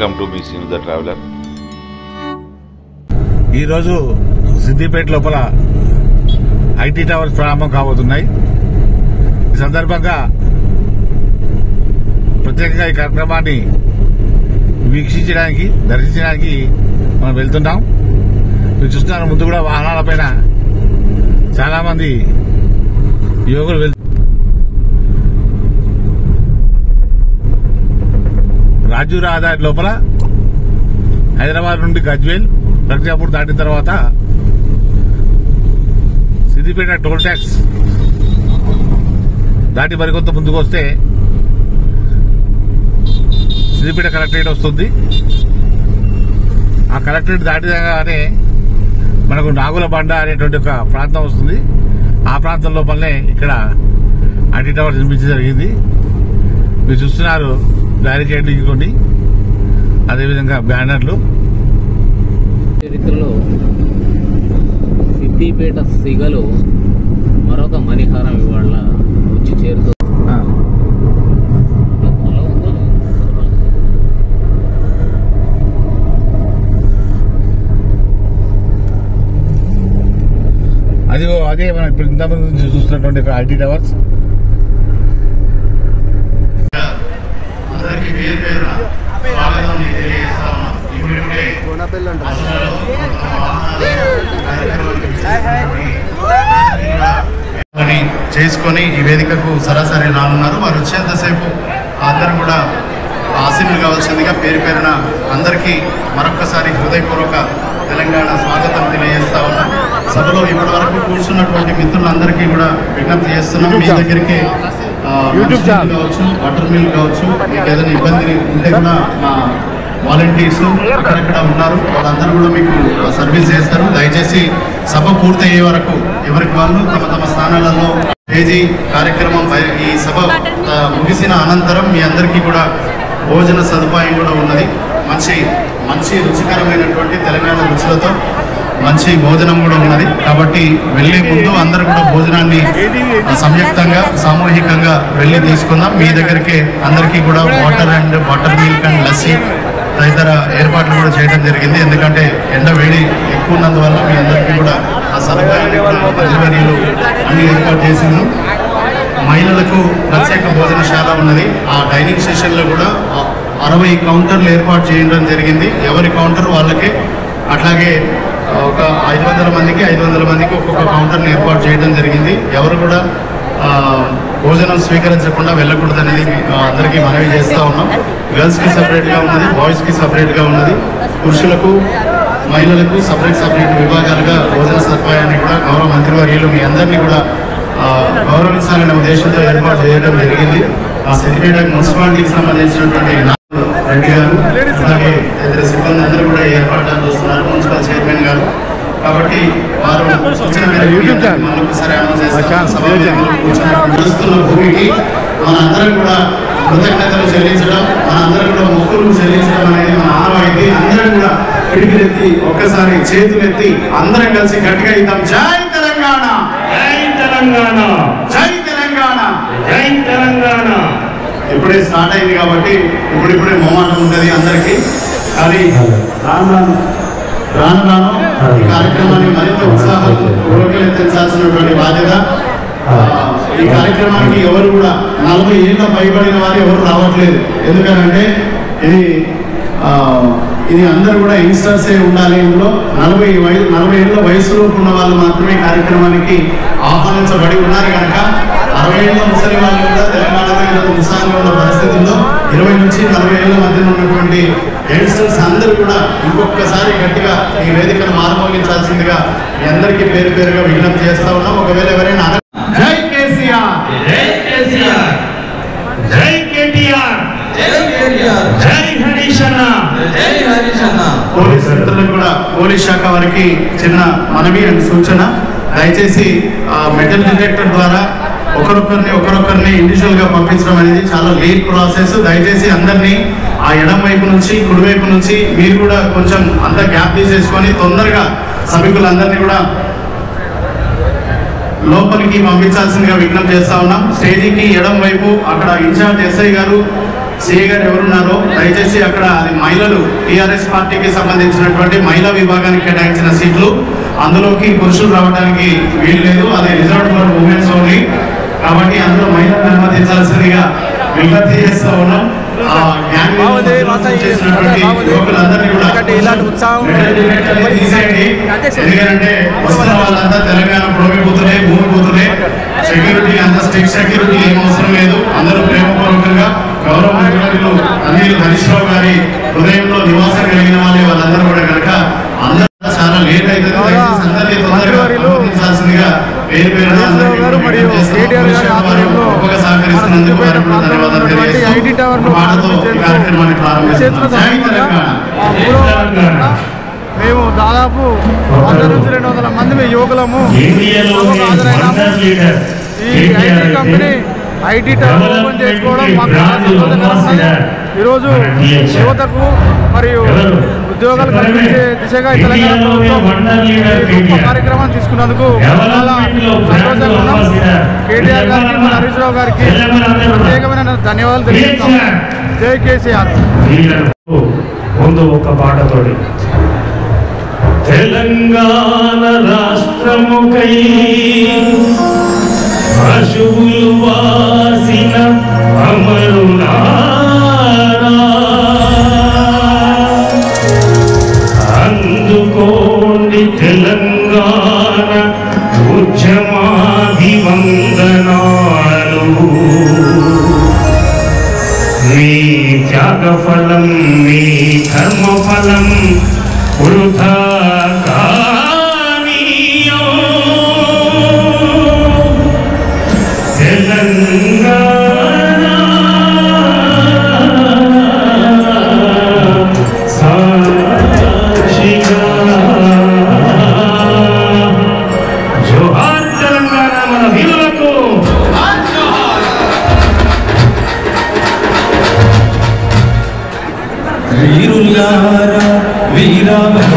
Welcome to మీ Seenu the traveller. ఈరోజు సిద్దిపేట లోపల ఐటీ టవర్స్ ప్రారంభం కాబోతున్నాయి. ఈ సందర్భంగా ప్రత్యేకంగా ఈ కార్యక్రమాన్ని వీక్షించడానికి దర్శించడానికి మనం వెళ్తున్నాం. మీరు చూస్తున్నారు ముందు కూడా వాహనాలపైన చాలా మంది యువకులు రాజు రహదారి లోపల హైదరాబాద్ నుండి గజ్వేల్ ప్రజ్ఞాపూర్ దాటిన తర్వాత సిద్దిపేట టోల్ ట్యాక్స్ దాటి మరికొంత ముందుకు వస్తే సిద్దిపేట కలెక్టరేట్ వస్తుంది. ఆ కలెక్టరేట్ దాటిగానే మనకు నాగుల బండ అనేటువంటి ఒక ప్రాంతం వస్తుంది. ఆ ప్రాంతం లోపలనే ఇక్కడ ఐటీ టవర్ నిర్మించడం జరిగింది. మీరు చూస్తున్నారు బ్యారికేడ్లు కొన్ని, అదేవిధంగా బ్యానర్లు. చరిత్రలో సిద్దిపేట సిగలో మరొక మణిహారం ఇవాళ వచ్చి చేరుతుంది. అదే మనం ఇప్పుడు ఇంతమంది నుంచి చూస్తున్నటువంటి ఐటీ టవర్స్. చేసుకొని ఈ వేదికకు సరాసరి రానున్నారు. వారు వచ్చేంతసేపు అందరూ కూడా ఆశీనులు కావాల్సిందిగా పేరు పేరున అందరికీ మరొక్కసారి హృదయపూర్వక తెలంగాణ స్వాగతం తెలియజేస్తా ఉన్నాం. సభలో ఇప్పటి వరకు కూర్చున్నటువంటి మిత్రులందరికీ కూడా విజ్ఞప్తి చేస్తున్నాం. మీ దగ్గరికి కావచ్చు, వాటర్ మిల్ కావచ్చు, మీకు ఏదైనా ఇబ్బంది ఉంటే కూడా మా వాలంటీర్స్ అక్కడక్కడ ఉన్నారు, వాళ్ళందరూ కూడా మీకు సర్వీస్ చేస్తారు. దయచేసి సభ పూర్తయ్యే వరకు ఎవరికి వాళ్ళు తమ తమ స్థానాలలో పేజీ కార్యక్రమం ఈ సభ ముగిసిన అనంతరం మీ అందరికీ కూడా భోజన సదుపాయం కూడా ఉన్నది. మంచి రుచికరమైనటువంటి తెలంగాణ రుచులతో మంచి భోజనం కూడా ఉన్నది. కాబట్టి వెళ్లే ముందు అందరూ కూడా భోజనాన్ని సంయుక్తంగా సామూహికంగా వెళ్ళి తీసుకుందాం. మీ దగ్గరికి అందరికీ కూడా వాటర్ మిల్క్ అండ్ లస్సీ తదితర ఏర్పాట్లు కూడా చేయడం జరిగింది. ఎందుకంటే ఎండ వేడి ఎక్కువ ఉన్నందువల్ల మీ అందరికీ కూడా ఆ సదుపాయాన్ని మంత్రివర్యులు అన్ని ఏర్పాటు చేసింది. మహిళలకు ప్రత్యేక భోజనశాల ఉన్నది. ఆ డైనింగ్ సెషన్లో కూడా 60 కౌంటర్లు ఏర్పాటు చేయడం జరిగింది. ఎవరి కౌంటర్ వాళ్ళకే, అట్లాగే ఒక 500 మందికి ఒక్కొక్క కౌంటర్ని ఏర్పాటు చేయడం జరిగింది. ఎవరు కూడా భోజనం స్వీకరించకుండా వెళ్ళకూడదనేది అందరికీ మనవి చేస్తూ ఉన్నాం. గర్ల్స్కి సపరేట్గా ఉన్నది, బాయ్స్కి సపరేట్గా ఉన్నది. పురుషులకు మహిళలకు సపరేట్ విభాగాలుగా భోజన సదుపాయాన్ని కూడా గౌరవ మంత్రివర్యులు మీ అందరినీ కూడా గౌరవించాలనే ఉద్దేశంతో ఏర్పాటు చేయడం జరిగింది. ఆ సిద్దిపేట మున్సిపాలిటీకి సంబంధించినటువంటి రెడ్డి గారు, అలాగే ఇతర సిబ్బంది అందరూ కూడా ఏర్పాట్లు చూస్తున్నారు, మున్సిపల్ చైర్మన్ గారు. కాబట్టి వారు సూచన మరొకసారి నడుస్తున్న భూమికి మనందరం కూడా కృతజ్ఞతలు చెల్లించడం, మనందరం కూడా మొక్కులు చెల్లించడం అనేది మన ఆనవాయితీ. అందరం కూడా పిడికిలెత్తి ఒక్కసారి చేతులెత్తి అందరం కలిసి గట్టిగా ఇద్దాం. జై తెలంగాణ, జై తెలంగాణ, జై తెలంగాణ, జై తెలంగాణ. ఇప్పుడే స్టార్ట్ అయింది కాబట్టి ఇప్పుడిప్పుడే మొహమాటం ఉంటుంది అందరికీ. కానీ రాను ఈ కార్యక్రమాన్ని మరింత ఉత్సాహం పెంచాల్సినటువంటి బాధ్యత. ఈ కార్యక్రమానికి ఎవరు కూడా 40 ఏళ్ళ పైబడిన వారు ఎవరు రావట్లేదు. ఎందుకనంటే ఇది అందరూ కూడా యంగ్స్టర్సే ఉండాలి. ఇందులో 40 ఏళ్ళ వయసులో ఉన్న వాళ్ళు మాత్రమే కార్యక్రమానికి ఆహ్వానించబడి ఉన్నారు కనుక 60 ఏళ్ళ ముసలి వాళ్ళు కూడా తెలంగాణలో ఈరోజు ఉత్సాహంగా ఉన్న పరిస్థితుల్లో 20 నుంచి 40 ఏళ్ళ మధ్యన ఉన్నటువంటి యంగ్స్టర్స్ అందరూ కూడా ఇంకొకసారి గట్టిగా ఈ వేదికను మారుమోగించాల్సిందిగా మీ అందరికీ పేరు పేరుగా విజ్ఞప్తి చేస్తా ఉన్నాం. ఒకవేళ ఎవరైనా జై కేసీఆర్, జై కేసీఆర్, జై కేటీఆర్, జై కేటీఆర్, జై హరీష్ అన్న, జై హరీష్ అన్న. పోలీస్ మిత్రులకు కూడా పోలీస్ శాఖ వారికి చిన్న మనవి అండ్ సూచన. దయచేసి మెటల్ డిటెక్టర్ ద్వారా ఒకరొకరిని ఇండివిజువల్ గా పంపించడం అనేది చాలా లేట్ ప్రాసెస్. దయచేసి అందరినీ ఆ ఎడం వైపు నుంచి కుడి వైపు నుంచి మీరు కూడా కొంచెం అంతా గ్యాప్ తీసేసుకొని తొందరగా సభికులందరినీ కూడా లోపలికి పంపించాల్సిందిగా విజ్ఞప్తి చేస్తా ఉన్నాం. స్టేజీకి ఎడం వైపు అక్కడ ఇన్ఛార్జ్ ఎస్ఐ గారు సిఏ గారు ఎవరున్నారో దయచేసి అక్కడ అది మహిళలు టీఆర్ఎస్ పార్టీకి సంబంధించినటువంటి మహిళా విభాగానికి కేటాయించిన సీట్లు, అందులోకి పురుషులు రావడానికి వీలు లేదు, అది రిజర్వ్డ్ ఫర్ ఉమెన్స్ ఓన్లీ. కాబట్టి అందులో మహిళలను అనుమతించాల్సిందిగా విజ్ఞప్తి చేస్తూ ఉన్నాం. యువకులందరినీ కూడా తీసేయండి. ఎందుకంటే వస్తున్న వాళ్ళంతా తెలంగాణ ప్రోమిపోతులే, భూమిపోతులే. సెక్యూరిటీ అంత స్ట్రిక్ట్ సెక్యూరిటీ ఏం అవసరం లేదు. అందరూ ప్రేమపూర్వకంగా గౌరవ ముఖ్యమంత్రులు అనిల్ హరీష్ రావు గారి హృదయంలో నివాసం కలిగిన వాళ్ళందరూ కూడా కనుక అందరూ చాలా లేట్ అవుతుంది. అందరినీ తొందరగా అనుమతించాల్సిందిగా పేరు పేరు సహకరిస్తున్నందుకు వారికి కూడా ధన్యవాదాలు తెలియజేస్తూ మాటతో ఈ కార్యక్రమాన్ని ప్రారంభిస్తున్నాం. మేము దాదాపు 100-200 మంది యువకులము హాజరైనాము. ఈ IT company IT tower open చేసుకోవడం మాకు సంతోషకరమైనది. ఈరోజు యువతకు మరియు ఉద్యోగాలు కల్పించే దిశగా తెలంగాణ ప్రభుత్వం గొప్ప కార్యక్రమాన్ని తీసుకున్నందుకు చాలా సంతోషంగా ఉన్నాం. కేటీఆర్ గారికి మన హరీష్ రావు గారికి ప్రత్యేకమైన ధన్యవాదాలు తెలియజేస్తాం. జై కేసీఆర్. ముందు ఒక పాటతోటి తెలంగాణ రాష్ట్రముకై పశువులు వాసిన అమరులారా అందుకోండి తెలంగాణ ఉద్యమాభివందనాలు. మీ త్యాగఫలం, మీ కర్మఫలం వృథా కానీయో. తెలంగాణ సాక్షిగా జోహార్ తెలంగాణ మన వీరులకు. వీరులారా వీరా